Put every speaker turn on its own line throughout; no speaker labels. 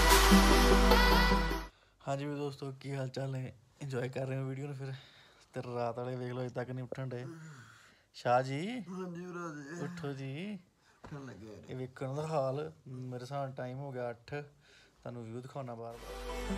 हाँ जी दोस्तों, की हाल चाल है? इंजॉय कर रहे हो वीडियो ने? फिर तो रात वाले वेख लो अजे तक नहीं उठन डे। शाह जी उठो जी, ये वेखण दा हाल। मेरे हिसाब टाइम हो गया 8। तुहानूं व्यू दिखाना बार बार।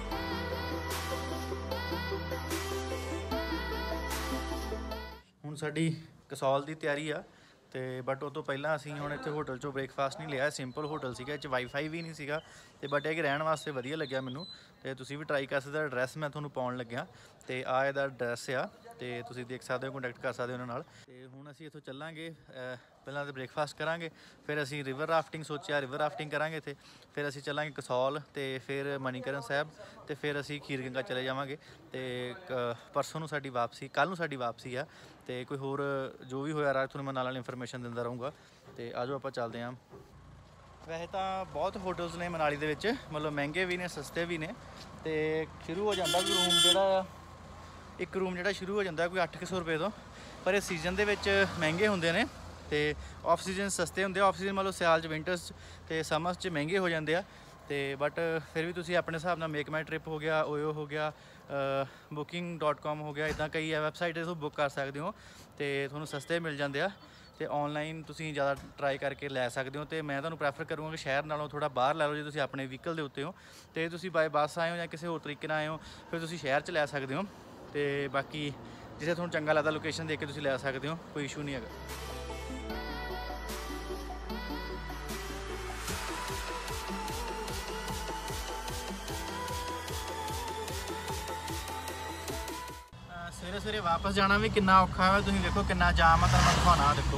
हुण साडी कसौल की तैयारी आ ਤੇ ਬਟ ਉਹ ਤੋਂ ਪਹਿਲਾਂ ਅਸੀਂ ਹੁਣ ਇੱਥੇ ਹੋਟਲ 'ਚੋਂ ਬ੍ਰੇਕਫਾਸਟ ਨਹੀਂ ਲਿਆ। ਸਿੰਪਲ ਹੋਟਲ ਸੀਗਾ, ਇਹ 'ਚ ਵਾਈਫਾਈ ਵੀ ਨਹੀਂ ਸੀਗਾ ਅਤੇ ਬਟ ਇਹ ਕਿ ਰਹਿਣ ਵਾਸਤੇ ਵਧੀਆ ਲੱਗਿਆ ਮੈਨੂੰ। ਅਤੇ ਤੁਸੀਂ ਵੀ ਟਰਾਈ ਕਰ ਸਕਦੇ ਹੋ। ਐਡਰੈਸ ਮੈਂ ਤੁਹਾਨੂੰ ਪਾਉਣ ਲੱਗਿਆ ਅਤੇ ਆਹ ਇਹਦਾ ਐਡਰੈਸ ਆ ਅਤੇ ਤੁਸੀਂ ਦੇਖ ਸਕਦੇ ਹੋ, ਕੰਟੈਕਟ ਕਰ ਸਕਦੇ ਹੋ ਉਹਨਾਂ ਨਾਲ। ਅਤੇ ਹੁਣ ਅਸੀਂ ਇੱਥੋਂ ਚੱਲਾਂਗੇ, ਪਹਿਲਾਂ ਤਾਂ ਬ੍ਰੇਕਫਾਸਟ ਕਰਾਂਗੇ, ਫਿਰ ਅਸੀਂ ਰਿਵਰ ਰਾਫਟਿੰਗ ਸੋਚਿਆ, ਰਿਵਰ ਰਾਫਟਿੰਗ ਕਰਾਂਗੇ ਇੱਥੇ। ਫਿਰ ਅਸੀਂ ਚੱਲਾਂਗੇ ਕਸੌਲ ਅਤੇ ਫਿਰ ਮਨੀਕਰਨ ਸਾਹਿਬ ਅਤੇ ਫਿਰ ਅਸੀਂ ਖੀਰ ਗੰਗਾ ਚਲੇ ਜਾਵਾਂਗੇ। ਅਤੇ ਪਰਸੋਂ ਨੂੰ ਸਾਡੀ ਵਾਪਸੀ, ਕੱਲ੍ਹ ਨੂੰ ਸਾਡੀ ਵਾਪਸੀ ਆ। ਅਤੇ ਕੋਈ ਹੋਰ ਜੋ ਵੀ ਹੋਇਆ ਰਾਹ ਤੁਹਾਨੂੰ ਮੈਂ ਨਾਲ ਇਨਫੋਰਮੇਸ਼ਨ ਦਿੰਦਾ ਰਹੂੰਗਾ। ਅਤੇ ਆ ਜਾਓ ਆਪਾਂ ਚੱਲਦੇ ਹਾਂ। ਵੈਸੇ ਤਾਂ ਬਹੁਤ ਹੋਟਲਸ ਨੇ ਮਨਾਲੀ ਦੇ ਵਿੱਚ, ਮਤਲਬ ਮਹਿੰਗੇ ਵੀ ਨੇ ਸਸਤੇ ਵੀ ਨੇ। ਅਤੇ ਸ਼ੁਰੂ ਹੋ ਜਾਂਦਾ ਕੋਈ ਰੂਮ ਜਿਹੜਾ ਆ, ਇੱਕ ਰੂਮ ਜਿਹੜਾ ਸ਼ੁਰੂ ਹੋ ਜਾਂਦਾ ਕੋਈ 800 ਰੁਪਏ ਤੋਂ। ਪਰ ਇਹ ਸੀਜ਼ਨ ਦੇ ਵਿੱਚ ਮਹਿੰਗੇ ਹੁੰਦੇ ਨੇ ਅਤੇ ਆਫ ਸੀਜ਼ਨ ਸਸਤੇ ਹੁੰਦੇ ਆ। ਆਫ ਸੀਜ਼ਨ ਮਤਲਬ ਸਿਆਲ 'ਚ, ਵਿੰਟਰਸ 'ਚ ਅਤੇ ਸਮਰਸ 'ਚ ਮਹਿੰਗੇ ਹੋ ਜਾਂਦੇ ਆ। ਅਤੇ ਬਟ ਫਿਰ ਵੀ ਤੁਸੀਂ ਆਪਣੇ ਹਿਸਾਬ ਨਾਲ ਮੇਕ ਮਾਈ ਟ੍ਰਿਪ ਹੋ ਗਿਆ, ਓਯੋ ਹੋ ਗਿਆ, booking.com ਹੋ ਗਿਆ, ਇੱਦਾਂ ਕਈ ਵੈਬਸਾਈਟ ਤੋਂ ਬੁੱਕ ਕਰ ਸਕਦੇ ਹੋ ਅਤੇ ਤੁਹਾਨੂੰ ਸਸਤੇ ਮਿਲ ਜਾਂਦੇ ਆ। ਅਤੇ ਔਨਲਾਈਨ ਤੁਸੀਂ ਜ਼ਿਆਦਾ ਟਰਾਈ ਕਰਕੇ ਲੈ ਸਕਦੇ ਹੋ। ਅਤੇ ਮੈਂ ਤੁਹਾਨੂੰ ਪ੍ਰੈਫਰ ਕਰੂੰਗਾ ਕਿ ਸ਼ਹਿਰ ਨਾਲੋਂ ਥੋੜ੍ਹਾ ਬਾਹਰ ਲੈ ਲਓ। ਜੇ ਤੁਸੀਂ ਆਪਣੇ ਵਹੀਕਲ ਦੇ ਉੱਤੇ ਹੋ ਅਤੇ ਤੁਸੀਂ ਬਾਏ ਬੱਸ ਆਏ ਹੋ ਜਾਂ ਕਿਸੇ ਹੋਰ ਤਰੀਕੇ ਨਾਲ ਆਏ ਹੋ, ਫਿਰ ਤੁਸੀਂ ਸ਼ਹਿਰ 'ਚ ਲੈ ਸਕਦੇ ਹੋ। ਅਤੇ ਬਾਕੀ ਜਿੱਥੇ ਤੁਹਾਨੂੰ ਚੰਗਾ ਲੱਗਦਾ ਲੋਕੇਸ਼ਨ ਦੇਖ ਕੇ ਤੁਸੀਂ ਲੈ ਸਕਦੇ ਹੋ, ਕੋਈ ਇਸ਼ੂ ਨਹੀਂ ਹੈਗਾ। ਸਵੇਰੇ ਸਵੇਰੇ ਵਾਪਸ ਜਾਣਾ ਵੀ ਕਿੰਨਾ ਔਖਾ ਹੈ। ਤੁਸੀਂ ਦੇਖੋ ਕਿੰਨਾ ਜਾਮ ਆ, ਤੁਹਾਨੂੰ ਮੈਂ ਦਿਖਾਉਣਾ। ਦੇਖੋ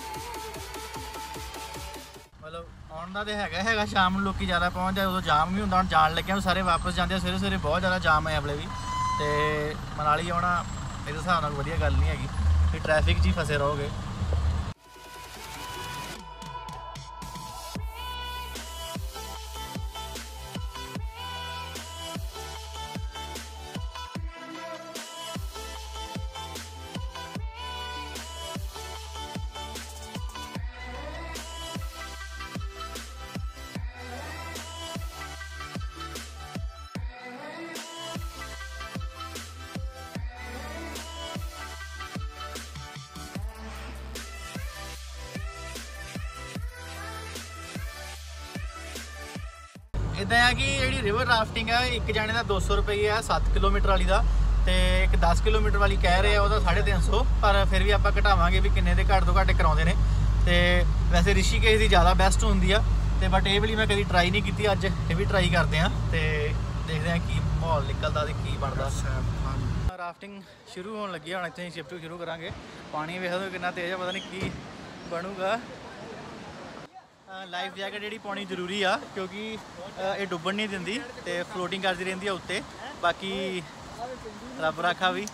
ਮਤਲਬ ਆਉਣ ਦਾ ਤਾਂ ਹੈਗਾ ਸ਼ਾਮ ਨੂੰ ਲੋਕ ਜ਼ਿਆਦਾ ਪਹੁੰਚ ਜਾਏ, ਉਦੋਂ ਜਾਮ ਵੀ ਹੁੰਦਾ। ਹੁਣ ਜਾਣ ਲੱਗਿਆ ਸਾਰੇ ਵਾਪਸ ਜਾਂਦੇ ਆ ਸਵੇਰੇ ਸਵੇਰੇ, ਬਹੁਤ ਜ਼ਿਆਦਾ ਜਾਮ ਹੈ ਅਗਲੇ ਵੀ। ਅਤੇ ਮਨਾਲੀ ਆਉਣਾ ਇਹਦੇ ਹਿਸਾਬ ਨਾਲ ਵਧੀਆ ਗੱਲ ਨਹੀਂ ਹੈਗੀ, ਕਿ ਟ੍ਰੈਫਿਕ 'ਚ ਹੀ ਫਸੇ ਰਹੋਗੇ। ਇੱਦਾਂ ਆ ਕਿ ਜਿਹੜੀ ਰਿਵਰ ਰਾਫਟਿੰਗ ਹੈ, ਇੱਕ ਜਾਣੇ ਦਾ 200 ਰੁਪਏ ਆ 7 ਕਿਲੋਮੀਟਰ ਵਾਲੀ ਦਾ, ਅਤੇ ਇੱਕ 10 ਕਿਲੋਮੀਟਰ ਵਾਲੀ ਕਹਿ ਰਹੇ ਆ ਉਹਦਾ 350। ਪਰ ਫਿਰ ਵੀ ਆਪਾਂ ਘਟਾਵਾਂਗੇ ਵੀ ਕਿੰਨੇ ਦੇ ਘੱਟ ਤੋਂ ਘੱਟ ਕਰਾਉਂਦੇ ਨੇ। ਅਤੇ ਵੈਸੇ ਰਿਸ਼ੀਕੇਸ਼ ਦੀ ਜ਼ਿਆਦਾ ਬੈਸਟ ਹੁੰਦੀ ਆ। ਅਤੇ ਬਟ ਇਹ ਵਾਲੀ ਮੈਂ ਕਦੀ ਟਰਾਈ ਨਹੀਂ ਕੀਤੀ, ਅੱਜ ਇਹ ਵੀ ਟਰਾਈ ਕਰਦੇ ਹਾਂ ਅਤੇ ਦੇਖਦੇ ਹਾਂ ਕੀ ਮਾਹੌਲ ਨਿਕਲਦਾ ਅਤੇ ਕੀ ਬਣਦਾ। ਰਾਫਟਿੰਗ ਸ਼ੁਰੂ ਹੋਣ ਲੱਗੀ, ਹੁਣ ਇੱਥੇ ਸ਼ਿਫਟ ਸ਼ੁਰੂ ਕਰਾਂਗੇ। ਪਾਣੀ ਵੇਖ ਲਓ ਕਿੰਨਾ ਤੇਜ਼ ਆ, ਪਤਾ ਨਹੀਂ ਕੀ ਬਣੂਗਾ। ਲਾਈਫ ਜੈਕਟ ਜਿਹੜੀ ਪਾਉਣੀ ਜ਼ਰੂਰੀ ਆ, ਕਿਉਂਕਿ ਇਹ ਡੁੱਬਣ ਨਹੀਂ ਦਿੰਦੀ ਅਤੇ ਫਲੋਟਿੰਗ ਕਰਦੀ ਰਹਿੰਦੀ ਆ ਉੱਤੇ। ਬਾਕੀ ਰੱਬ ਰਾਖਾ ਵੀ।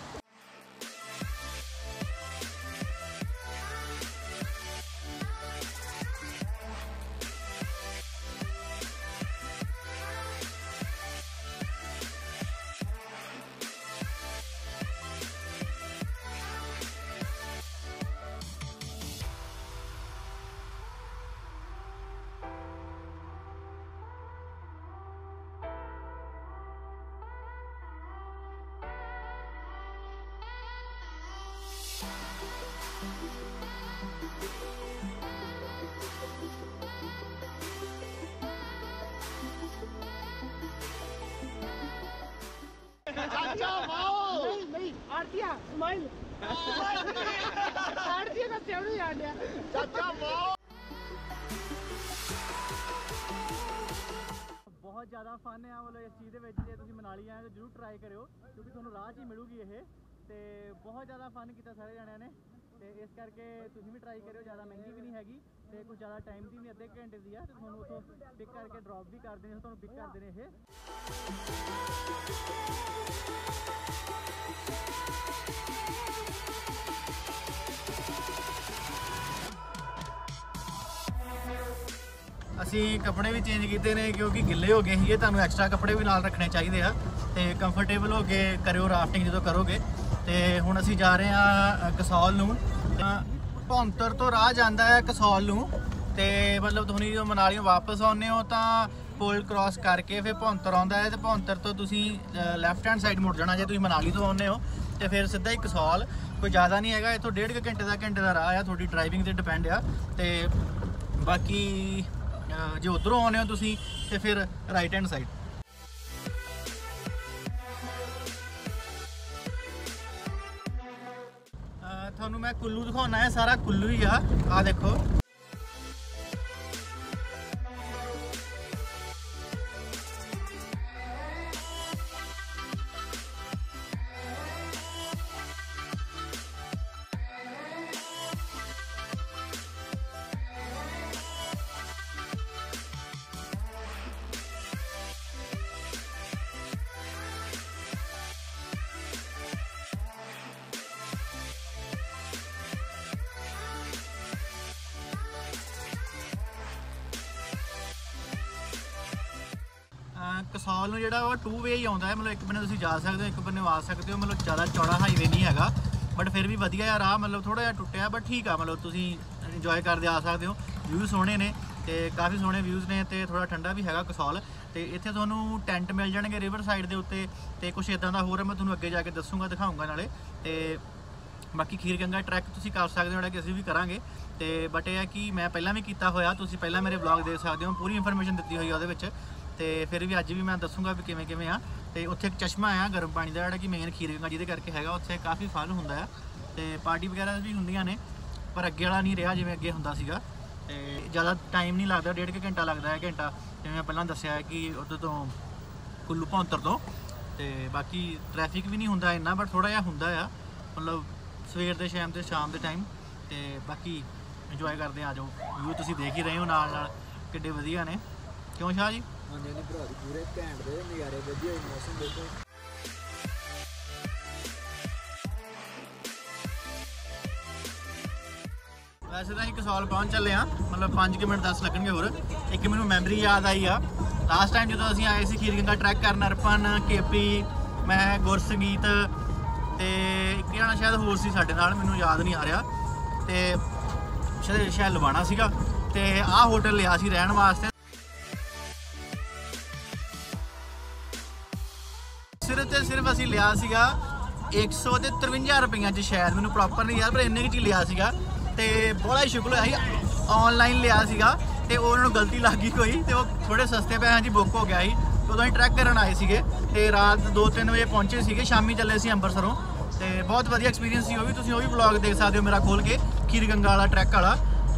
नहीं आरतिया स्माइल आरतिया का सेवड़ याद है चाचा वाओ।
बहुत ज़्यादा फन है मतलब इस चीज़ जे तुसीं मनाली आए तो जरूर ट्राई करो, क्योंकि तुहानूं राह 'च ही मिलूगी ये। तो बहुत ज़्यादा फन किया सारे जणिਆਂ ने, तो इस करके तुसीं भी ट्राई करो। ज़्यादा महंगी भी नहीं हैगी तो कुछ ज़्यादा टाइम की भी, अद्धे घंटे की है। तो तुहानूं उत्थों पिक करके ड्रॉप भी कर देने, तुहानूं पिक करते हैं ये। ਅਸੀਂ ਕੱਪੜੇ ਵੀ ਚੇਂਜ ਕੀਤੇ ਨੇ ਕਿਉਂਕਿ ਗਿੱਲੇ ਹੋ ਗਏ ਸੀਗੇ। ਤੁਹਾਨੂੰ ਐਕਸਟਰਾ ਕੱਪੜੇ ਵੀ ਨਾਲ ਰੱਖਣੇ ਚਾਹੀਦੇ ਆ ਤੇ ਕੰਫਰਟੇਬਲ ਹੋ ਕੇ ਕਰਿਓ ਰਾਫਟਿੰਗ ਜਦੋਂ ਕਰੋਗੇ। ਤੇ ਹੁਣ ਅਸੀਂ ਜਾ ਰਹੇ ਆ ਕਸੌਲ ਨੂੰ। ਭੌਂਤਰ ਤੋਂ ਰਾਹ ਜਾਂਦਾ ਹੈ ਕਸੌਲ ਨੂੰ। ਤੇ ਮਤਲਬ ਤੁਸੀਂ ਜਦੋਂ ਮਨਾਲੀੋਂ ਵਾਪਸ ਆਉਂਦੇ ਹੋ ਤਾਂ ਪੁਲ ਕ੍ਰਾਸ ਕਰਕੇ ਫਿਰ ਭੌਂਤਰ ਆਉਂਦਾ ਹੈ, ਤੇ ਭੌਂਤਰ ਤੋਂ ਤੁਸੀਂ ਲੈਫਟ ਹੈਂਡ ਸਾਈਡ ਮੁੜ ਜਾਣਾ ਜੇ ਤੁਸੀਂ ਮਨਾਲੀ ਤੋਂ ਆਉਂਦੇ ਹੋ, ਤੇ ਫਿਰ ਸਿੱਧਾ ਹੀ ਕਸੌਲ। ਕੋਈ ਜ਼ਿਆਦਾ ਨਹੀਂ ਹੈਗਾ, ਇੱਥੋਂ 1.5 ਘੰਟੇ ਦਾ ਰਾਹ ਆ, ਤੁਹਾਡੀ ਡਰਾਈਵਿੰਗ ਤੇ ਡਿਪੈਂਡ ਆ। ਤੇ ਬਾਕੀ ਜੇ ਉੱਧਰੋਂ ਆਉਂਦੇ ਹੋ ਤੁਸੀਂ ਤੇ ਫਿਰ ਰਾਈਟ ਹੈਂਡ ਸਾਈਡ। ਤੁਹਾਨੂੰ ਮੈਂ ਕੁੱਲੂ ਦਿਖਾਉਣਾ ਹੈ, ਸਾਰਾ ਕੁੱਲੂ ਹੀ ਆ ਦੇਖੋ। ਕਸੌਲ ਨੂੰ ਜਿਹੜਾ ਉਹ 2 ਵੇ ਹੀ ਆਉਂਦਾ ਹੈ, ਮਤਲਬ ਇੱਕ ਬੰਨੇ ਤੁਸੀਂ ਜਾ ਸਕਦੇ ਹੋ, ਇੱਕ ਬੰਨੇ ਆ ਸਕਦੇ ਹੋ। ਮਤਲਬ ਜ਼ਿਆਦਾ ਚੌੜਾ ਹਾਈਵੇ ਨਹੀਂ ਹੈਗਾ, ਬਟ ਫਿਰ ਵੀ ਵਧੀਆ ਆ ਰਾਹ। ਮਤਲਬ ਥੋੜਾ ਜਿਹਾ ਟੁੱਟਿਆ ਬਟ ਠੀਕ ਆ, ਮਤਲਬ ਤੁਸੀਂ ਇੰਜੋਏ ਕਰਦੇ ਆ ਸਕਦੇ ਹੋ। ਵਿਊ ਸੋਹਣੇ ਨੇ ਤੇ ਕਾਫੀ ਸੋਹਣੇ ਵਿਊਜ਼ ਨੇ, ਤੇ ਥੋੜਾ ਠੰਡਾ ਵੀ ਹੈਗਾ ਕਸੌਲ। ਤੇ ਇੱਥੇ ਤੁਹਾਨੂੰ ਟੈਂਟ ਮਿਲ ਜਾਣਗੇ ਰਿਵਰ ਸਾਈਡ ਦੇ ਉੱਤੇ, ਤੇ ਕੁਛ ਇਦਾਂ ਦਾ ਹੋਰ ਮੈਂ ਤੁਹਾਨੂੰ ਅੱਗੇ ਜਾ ਕੇ ਦੱਸੂਗਾ, ਦਿਖਾਊਂਗਾ ਨਾਲੇ। ਤੇ ਬਾਕੀ ਖੀਰ ਗੰਗਾ ਟਰੈਕ ਤੁਸੀਂ ਕਰ ਸਕਦੇ ਹੋ, ਜਿਹੜਾ ਕਿ ਅਸੀਂ ਵੀ ਕਰਾਂਗੇ। ਤੇ ਬਟ ਇਹ ਹੈ ਕਿ ਮੈਂ ਪਹਿਲਾਂ ਵੀ ਕੀਤਾ ਹੋਇਆ, ਤੁਸੀਂ ਪਹਿਲਾਂ ਮੇਰੇ ਵਲੌਗ ਦੇਖ ਸਕਦੇ ਹੋ, ਪੂਰੀ ਇਨਫੋਰਮੇਸ਼ਨ ਦਿੱਤੀ ਹੋਈ ਆ ਉਹਦੇ ਵਿੱਚ। ਤੇ ਫਿਰ ਵੀ ਅੱਜ ਵੀ ਮੈਂ ਦੱਸੂਗਾ ਵੀ ਕਿਵੇਂ ਆ। ਤੇ ਉੱਥੇ ਇੱਕ ਚਸ਼ਮਾ ਆ ਗਰਮ ਪਾਣੀ ਦਾ, ਜਿਹੜਾ ਕਿ ਮੇਨ ਖੀਰ ਗੰਗਾ ਜਿਹਦੇ ਕਰਕੇ ਹੈਗਾ। ਉੱਥੇ ਕਾਫੀ ਫਨ ਹੁੰਦਾ ਆ, ਤੇ ਪਾਰਟੀ ਵਗੈਰਾ ਵੀ ਹੁੰਦੀਆਂ ਨੇ, ਪਰ ਅੱਗੇ ਵਾਲਾ ਨਹੀਂ ਰਿਹਾ ਜਿਵੇਂ ਅੱਗੇ ਹੁੰਦਾ ਸੀਗਾ। ਤੇ ਜ਼ਿਆਦਾ ਟਾਈਮ ਨਹੀਂ ਲੱਗਦਾ, 1.5 ਘੰਟਾ ਲੱਗਦਾ ਹੈ, ਘੰਟਾ ਜਿਵੇਂ ਮੈਂ ਪਹਿਲਾਂ ਦੱਸਿਆ ਕਿ ਉੱਧਰ ਤੋਂ ਕੁੱਲੂ ਭੌਂਤਰ ਤੋਂ। ਤੇ ਬਾਕੀ ਟ੍ਰੈਫਿਕ ਵੀ ਨਹੀਂ ਹੁੰਦਾ ਇੰਨਾ, ਬਟ ਥੋੜਾ ਜਿਹਾ ਹੁੰਦਾ ਆ, ਮਤਲਬ ਸਵੇਰ ਦੇ ਸ਼ਾਮ ਦੇ ਟਾਈਮ। ਤੇ ਬਾਕੀ ਇੰਜੋਏ ਕਰਦੇ ਆ ਜਾਓ। ਵਿਊ ਤੁਸੀਂ ਦੇਖ ਹੀ ਰਹੇ ਹੋ ਨਾਲ ਕਿੱਡੇ ਵਧੀਆ ਨੇ, ਕਿਉਂ ਸ਼ਾਹ ਜੀ?
ਹਾਂਜੀ ਭਰਾ ਜੀ, ਪੂਰੇ ਘੈਂਟ ਦੇ ਨਜ਼ਾਰੇ, ਵਧੀਆ ਮੌਸਮ ਦੇਖੋ।
ਵੈਸੇ ਤਾਂ ਅਸੀਂ ਕਸੌਲ ਪਹੁੰਚ ਚੱਲੇ ਆ, ਮਤਲਬ 5 ਮਿੰਟ 10 ਲੱਗਣਗੇ ਹੋਰ। ਇੱਕ ਮੈਨੂੰ ਮੈਮਰੀ ਯਾਦ ਆਈ ਆ, ਲਾਸਟ ਟਾਈਮ ਜਦੋਂ ਅਸੀਂ ਆਏ ਸੀ ਖੀਰ ਗੰਗਾ ਟਰੈਕ ਕਰਨ, ਅਰਪਨ, ਕੇਪੀ, ਮੈਂ, ਗੁਰਸੰਗੀਤ ਤੇ ਇੱਕ ਜਣਾ ਸ਼ਾਇਦ ਹੋਰ ਸੀ ਸਾਡੇ ਨਾਲ, ਮੈਨੂੰ ਯਾਦ ਨਹੀਂ ਆ ਰਿਹਾ। ਤੇ ਸ਼ਾਇਦ ਲਵਾਣਾ ਸੀਗਾ, ਤੇ ਆਹ ਹੋਟਲ ਲਿਆ ਸੀ ਰਹਿਣ ਵਾਸਤੇ। ਸਿਰਫ ਅਸੀਂ ਲਿਆ ਸੀਗਾ 153 ਰੁਪਈਆਂ 'ਚ, ਸ਼ਾਇਦ ਮੈਨੂੰ ਪ੍ਰੋਪਰ ਨਹੀਂ ਯਾਦ, ਪਰ ਇੰਨੇ ਕੁ 'ਚ ਲਿਆ ਸੀਗਾ। ਤੇ ਬੜਾ ਹੀ ਸ਼ੁਕਰ ਹੋਇਆ ਸੀ, ਔਨਲਾਈਨ ਲਿਆ ਸੀਗਾ ਤੇ ਉਹਨਾਂ ਨੂੰ ਗਲਤੀ ਲੱਗ ਗਈ ਕੋਈ, ਤੇ ਉਹ ਥੋੜੇ ਸਸਤੇ ਪੈਸਿਆਂ 'ਚ ਬੁੱਕ ਹੋ ਗਿਆ ਸੀ। ਉਦੋਂ ਅਸੀਂ ਟਰੈਕ ਕਰਨ ਆਏ ਸੀਗੇ, ਤੇ ਰਾਤ 2-3 ਵਜੇ ਪਹੁੰਚੇ ਸੀਗੇ, ਸ਼ਾਮੀ ਚੱਲੇ ਸੀ ਅੰਮ੍ਰਿਤਸਰੋਂ। ਤੇ ਬਹੁਤ ਵਧੀਆ ਐਕਸਪੀਰੀਅੰਸ ਸੀ ਉਹ ਵੀ, ਤੁਸੀਂ ਉਹ ਵੀ ਵਲੌਗ ਦੇਖ ਸਕਦੇ ਹੋ ਮੇਰਾ ਖੋਲ ਕੇ, ਖੀਰ ਗੰਗਾ ਵਾਲਾ ਟਰੈਕ ਵਾਲਾ।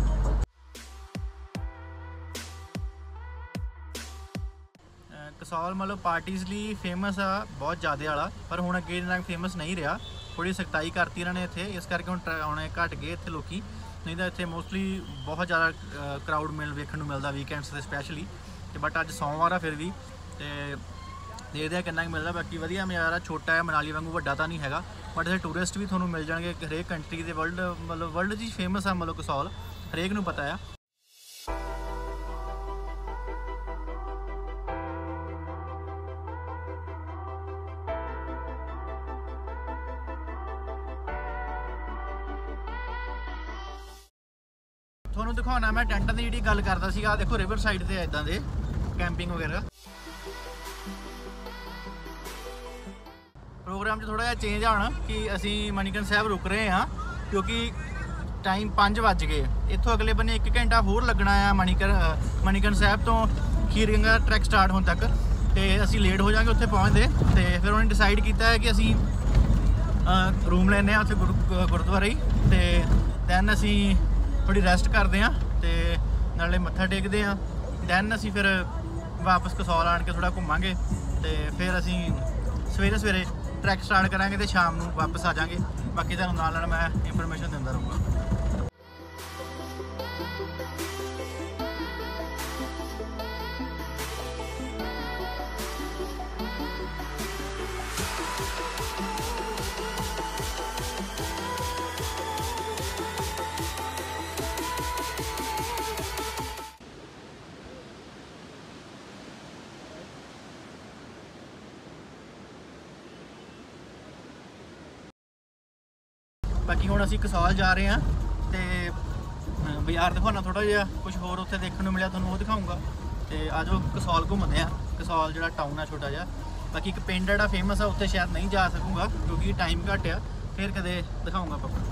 ਕਸੌਲ ਮਤਲਬ ਪਾਰਟੀਜ਼ ਲਈ ਫੇਮਸ ਆ, ਬਹੁਤ ਜ਼ਿਆਦਾ ਵਾਲਾ, ਪਰ ਹੁਣ ਅੱਗੇ ਇੰਨਾ ਫੇਮਸ ਨਹੀਂ ਰਿਹਾ। ਥੋੜੀ ਸਖਤਾਈ ਕਰਤੀ ਇਹਨਾਂ ਨੇ ਇੱਥੇ, ਇਸ ਕਰਕੇ ਹੁਣ ਆਉਣੇ ਘੱਟ ਗਏ ਇੱਥੇ ਲੋਕੀ, ਨਹੀਂ ਤਾਂ ਇੱਥੇ ਮੋਸਟਲੀ ਬਹੁਤ ਜ਼ਿਆਦਾ ਕਰਾਊਡ ਵੇਖਣ ਨੂੰ ਮਿਲਦਾ ਵੀਕਐਂਡਸ 'ਤੇ ਸਪੈਸ਼ਲੀ। ਤੇ ਬਟ ਅੱਜ ਸੋਮਵਾਰ ਆ ਫਿਰ ਵੀ, ਤੇ ਦੇਖਦੇ ਆ ਕਿੰਨਾ ਕੁ ਮਿਲਦਾ। ਬਾਕੀ ਵਧੀਆ ਨਜ਼ਾਰਾ, ਛੋਟਾ ਹੈ, ਮਨਾਲੀ ਵਾਂਗੂ ਵੱਡਾ ਤਾਂ ਨਹੀਂ ਹੈਗਾ, ਬਟ ਇੱਥੇ ਟੂਰਿਸਟ ਵੀ ਤੁਹਾਨੂੰ ਮਿਲ ਜਾਣਗੇ ਹਰੇਕ ਕੰਟਰੀ ਦੇ, ਵਰਲਡ 'ਚ ਫੇਮਸ ਆ ਮਤਲਬ ਕਸੌਲ, ਹਰੇਕ ਨੂੰ ਪਤਾ ਆ। ਤੁਹਾਨੂੰ ਦਿਖਾਉਣਾ ਮੈਂ ਟੈਂਟਾਂ ਦੀ ਜਿਹੜੀ ਗੱਲ ਕਰਦਾ ਸੀਗਾ, ਦੇਖੋ ਰਿਵਰ ਸਾਈਡ ਤੇ ਇਦਾਂ ਦੇ ਕੈਂਪਿੰਗ ਵਗੈਰਾ। ਪ੍ਰੋਗਰਾਮ 'ਚ ਥੋੜਾ ਜਿਹਾ ਚੇਂਜ ਆ ਹੁਣ ਕਿ ਅਸੀਂ ਮਣੀਕਰਨ ਸਾਹਿਬ ਰੁਕ ਰਹੇ ਹਾਂ, ਕਿਉਂਕਿ ਟਾਈਮ 5 ਵੱਜ ਗਏ। ਇੱਥੋਂ ਅਗਲੇ ਬੰਨੇ 1 ਘੰਟਾ ਹੋਰ ਲੱਗਣਾ ਆ ਮਣੀਕਰਨ ਸਾਹਿਬ ਤੋਂ ਖੀਰ ਗੰਗਾ ਟਰੈਕ ਸਟਾਰਟ ਹੋਣ ਤੱਕ, ਤੇ ਅਸੀਂ ਲੇਟ ਹੋ ਜਾਵਾਂਗੇ ਉੱਥੇ ਪਹੁੰਚਦੇ। ਤੇ ਫਿਰ ਉਹਨੇ ਡਿਸਾਈਡ ਕੀਤਾ ਹੈ ਕਿ ਅਸੀਂ ਰੂਮ ਲੈਂਦੇ ਹਾਂ ਉੱਥੇ ਗੁਰਦੁਆਰੇ ਹੀ, ਤੇ ਦੈਨ ਅਸੀਂ ਥੋੜੀ ਰੈਸਟ ਕਰਦੇ ਹਾਂ ਤੇ ਨਾਲੇ ਮੱਥਾ ਟੇਕਦੇ ਹਾਂ। ਦੈਨ ਅਸੀਂ ਫਿਰ ਵਾਪਸ ਕਸੌਲ ਆਣ ਕੇ ਥੋੜਾ ਘੁੰਮਾਂਗੇ, ਤੇ ਫਿਰ ਅਸੀਂ ਸਵੇਰੇ ਟਰੈਕ ਸਟਾਰਟ ਕਰਾਂਗੇ ਤੇ ਸ਼ਾਮ ਨੂੰ ਵਾਪਸ ਆ ਜਾਵਾਂਗੇ। ਬਾਕੀ ਤੁਹਾਨੂੰ ਨਾਲ ਮੈਂ ਇਨਫੋਰਮੇਸ਼ਨ ਦਿੰਦਾ ਰਹੂੰਗਾ। ਬਾਕੀ ਹੁਣ ਅਸੀਂ ਕਸੌਲ ਜਾ ਰਹੇ ਹਾਂ, ਤੇ ਬਾਜ਼ਾਰ ਦਿਖਾਉਣਾ ਥੋੜਾ ਜਿਹਾ, ਕੁਝ ਹੋਰ ਉੱਥੇ ਦੇਖਣ ਨੂੰ ਮਿਲਿਆ ਤੁਹਾਨੂੰ ਉਹ ਦਿਖਾਊਂਗਾ। ਤੇ ਆਜੋ ਕਸੌਲ ਘੁੰਮਦੇ ਆ। ਕਸੌਲ ਜਿਹੜਾ ਟਾਊਨ ਆ ਛੋਟਾ ਜਿਹਾ। ਬਾਕੀ ਇੱਕ ਪਿੰਡ ਜਿਹੜਾ ਫੇਮਸ ਆ ਉੱਥੇ ਸ਼ਾਇਦ ਨਹੀਂ ਜਾ ਸਕੂੰਗਾ ਕਿਉਂਕਿ ਟਾਈਮ ਘੱਟ ਆ, ਫਿਰ ਕਦੇ ਦਿਖਾਊਂਗਾ ਪਾਪਾ।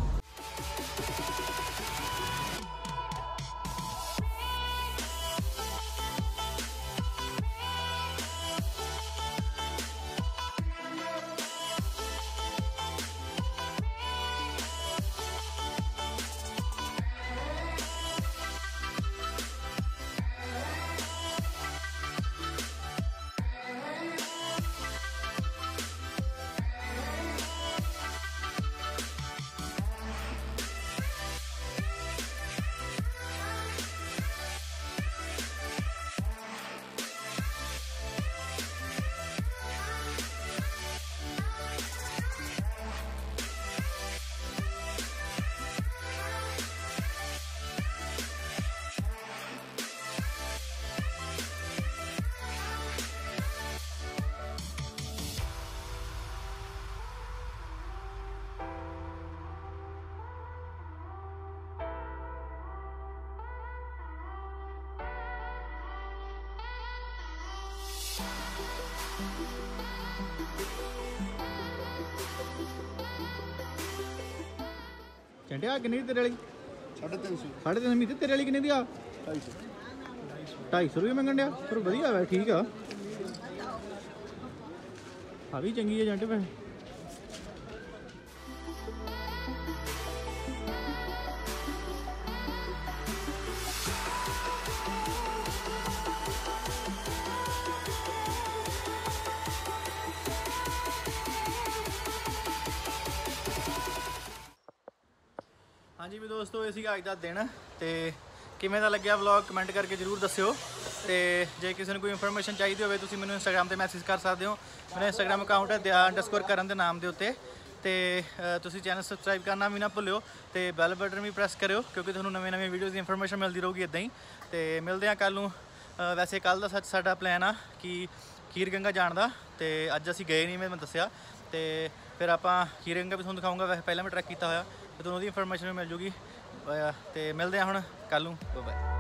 ਚੰਟਿਆ ਕਿੰਨੀ ਤੇਰੇ ਵਾਲੀ?
350
3.5 ਮਹੀਨੇ ਤੇਰੇ ਵਾਲੀ ਕਿੰਨੇ ਦੀ ਆ? 250 ਰੁਪਏ ਮੰਗਣ ਡਿਆ। ਪਰ ਵਧੀਆ ਵਾ, ਠੀਕ ਆ। ਆ ਵੀ ਚੰਗੀ ਆ ਜੰਟ ਵੈਸੇ। ਹਾਂਜੀ ਵੀ ਦੋਸਤੋ, ਇਹ ਸੀਗਾ ਅੱਜ ਦਾ ਦਿਨ। ਤੇ ਕਿਵੇਂ ਦਾ ਲੱਗਿਆ ਵਲੌਗ ਕਮੈਂਟ ਕਰਕੇ ਜ਼ਰੂਰ ਦੱਸਿਓ। ਤੇ ਜੇ ਕਿਸੇ ਨੂੰ ਕੋਈ ਇਨਫੋਰਮੇਸ਼ਨ ਚਾਹੀਦੀ ਹੋਵੇ ਤੁਸੀਂ ਮੈਨੂੰ ਇੰਸਟਾਗ੍ਰਾਮ ਤੇ ਮੈਸੇਜ ਕਰ ਸਕਦੇ ਹੋ। ਮੇਰਾ ਇੰਸਟਾਗ੍ਰਾਮ ਅਕਾਊਂਟ ਹੈ _ਕਰਨ ਦੇ ਨਾਮ ਦੇ ਉੱਤੇ। ਤੇ ਤੁਸੀਂ ਚੈਨਲ ਸਬਸਕ੍ਰਾਈਬ ਕਰਨਾ ਵੀ ਨਾ ਭੁੱਲਿਓ ਤੇ ਬੈਲ ਬਟਨ ਵੀ ਪ੍ਰੈਸ ਕਰਿਓ ਕਿਉਂਕਿ ਤੁਹਾਨੂੰ ਨਵੇਂ ਵੀਡੀਓਜ਼ ਦੀ ਇਨਫੋਰਮੇਸ਼ਨ ਮਿਲਦੀ ਰਹੂਗੀ ਇੱਦਾਂ ਹੀ। ਤੇ ਮਿਲਦੇ ਹਾਂ ਕੱਲ੍ਹ ਨੂੰ। ਵੈਸੇ ਕੱਲ੍ਹ ਦਾ ਸਾਡਾ ਪਲਾਨ ਆ ਕਿ ਖੀਰ ਗੰਗਾ ਜਾਣ ਦਾ, ਤੇ ਅੱਜ ਅਸੀਂ ਗਏ ਨਹੀਂ, ਮੈਂ ਦੱਸਿਆ। ਤੇ ਫਿਰ ਆਪਾਂ ਖੀਰ ਗੰਗਾ ਵੀ ਤੁਹਾਨੂੰ ਦਿਖਾਊਂਗਾ। ਵੈਸੇ ਪਹਿਲਾਂ ਮੈਂ ਟਰੈਕ ਕੀਤਾ ਹੋਇਆ, ਤੇ ਤੁਹਾਨੂੰ ਉਹਦੀ ਇਨਫੋਰਮੇਸ਼ਨ ਵੀ ਮਿਲ ਜੂਗੀ। ਤੇ ਮਿਲਦੇ ਹਾਂ ਹੁਣ ਕੱਲ੍ਹ ਨੂੰ। ਬਾਏ।